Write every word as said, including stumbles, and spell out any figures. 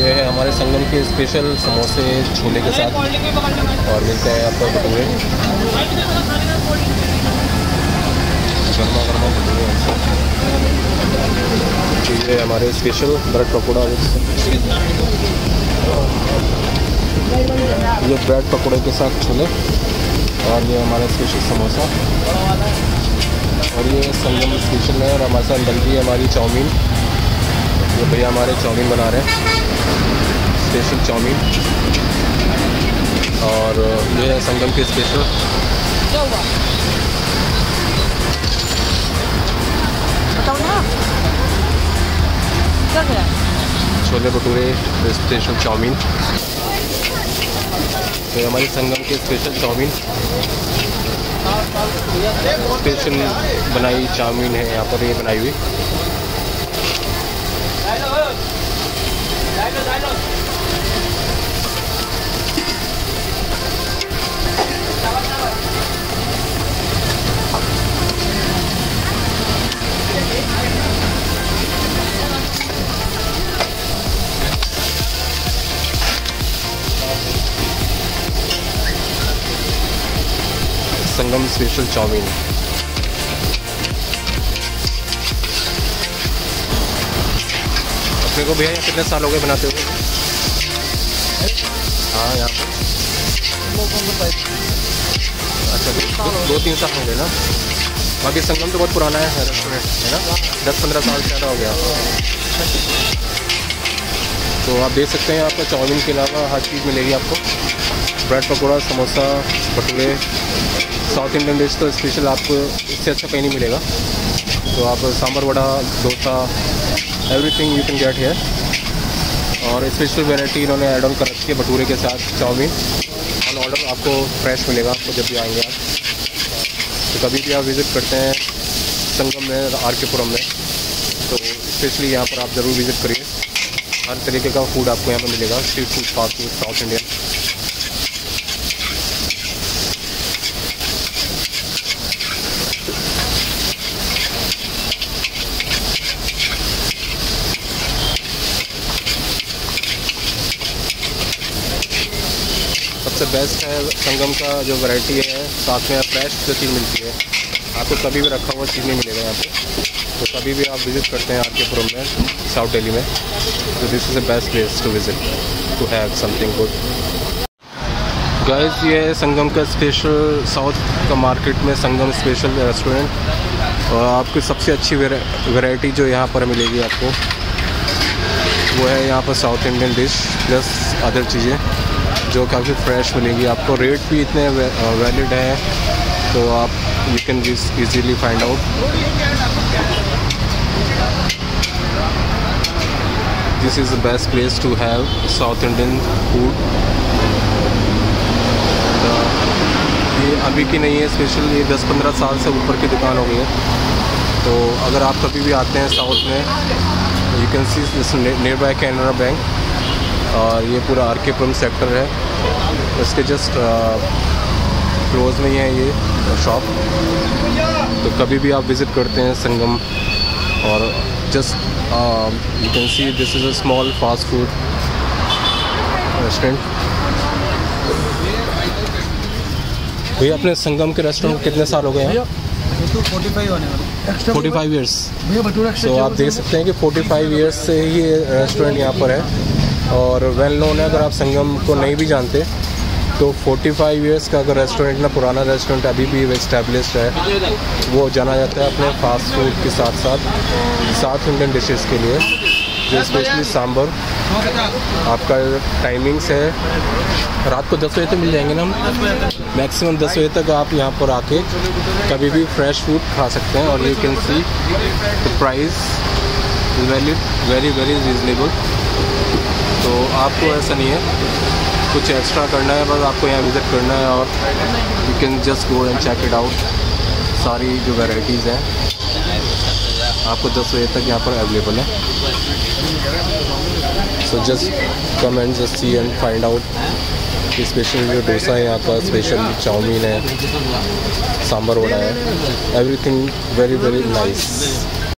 ये है हमारे संगम के स्पेशल समोसे छोले के साथ, और मिलते हैं आपको भटूरे, गर्मा गर्मा भटूरे। ये हमारे स्पेशल ब्रेड पकौड़ा, ये ब्रेड पकौड़े के साथ छोले, और ये हमारा स्पेशल समोसा, और ये संगम स्पेशल है। और हमारे साथ बन रही है हमारी चाउमीन, ये भैया हमारे चाउमीन बना रहे हैं, स्पेशल चाउमीन। और ये है संगम के special chole bhature, special chowmein. तो हमारी संगम के स्पेशल चाउमीन, स्पेशल बनाई चाउमीन है यहाँ पर, ये बनाई हुई। Sangam special chowmein. अपने को भैया कितने साल हो गए बनाते हुए? हाँ यहाँ पर अच्छा दो, दो तीन साल हो गए ना। बाकी संगम तो बहुत पुराना है रेस्टोरेंट, है ना, दस पंद्रह साल से ज़्यादा हो गया। तो आप देख सकते हैं आपको चाउमीन के अलावा हर चीज़ मिलेगी आपको, bread pakora, samosa, bhature. South Indian dish तो स्पेशल आपको इससे अच्छा कहीं नहीं मिलेगा। तो आप sambar vada, dosa, everything you can get here. और स्पेशल वैरायटी इन्होंने ऐड ऑन कर रखी है भटूरे के साथ चाउमीन। ऑन ऑर्डर आपको फ्रेश मिलेगा आपको जब भी आएंगे आप। तो कभी भी आप विज़िट करते हैं संगम में, आर के पुरम में, तो स्पेशली यहाँ पर आप ज़रूर विज़िट करिए। हर तरीके का फूड आपको यहाँ पर मिलेगा, street food, fast food, South Indian. सबसे बेस्ट है संगम का जो वैरायटी है, साथ में फ्रेश जो चीज़ मिलती है, आपको कभी भी रखा हुआ चीज़ नहीं मिलेगा यहाँ पे। तो कभी भी आप विज़िट करते हैं आर के पुरम में, साउथ दिल्ली में, तो this is the best place to visit to have something good. Guys, ये है संगम का स्पेशल, साउथ का मार्केट में संगम स्पेशल रेस्टोरेंट। और आपकी सबसे अच्छी वैरायटी जो यहाँ पर मिलेगी आपको, वो है यहाँ पर South Indian dish plus other चीज़ें जो काफ़ी फ्रेश मिलेगी आपको। रेट भी इतने वैलिड है, तो आप you can easily find out. This is the best place to have South Indian food. ये अभी की नहीं है स्पेशल, ये दस पंद्रह साल से ऊपर की दुकान हो गई है। तो अगर आप कभी भी आते हैं साउथ में, you can see this nearby Canara bank, और ये पूरा आर के पुरम सेक्टर है, इसके जस्ट क्लोज में ही है ये शॉप। तो कभी भी आप विज़िट करते हैं संगम, और just you can see this is a small fast food restaurant. भैया अपने संगम के रेस्टोरेंट कितने साल हो गए हैं? Forty five years. तो आप देख सकते हैं कि फोर्टी फाइव ईयर्स से ही ये रेस्टोरेंट यहाँ पर है, और वेल नोन है। अगर आप संगम को नहीं भी जानते तो फोर्टी फाइव ईयर्स का अगर रेस्टोरेंट ना, पुराना रेस्टोरेंट अभी भी इस्टेब्लिश्ड है, वो जाना जाता है अपने फास्ट फूड के साथ साथ साउथ इंडियन डिशेस के लिए, जो स्पेशली सांभर। आपका टाइमिंग्स है रात को दस बजे तक मिल जाएंगे ना, मैक्सिमम दस बजे तक आप यहाँ पर आके कभी भी फ्रेश फूड खा सकते हैं। और you can see the price valid, very very reasonable. तो आपको ऐसा नहीं है कुछ एक्स्ट्रा करना है, बस आपको यहाँ विज़िट करना है, और you can just go and check it out. सारी जो वैराइटीज़ हैं आपको दस बजे तक यहाँ पर अवेलेबल है। So just come and just see and find out. Special जो डोसा है यहाँ का, स्पेशल चाउमीन है, सांभर वड़ा है, एवरीथिंग वेरी वेरी नाइस।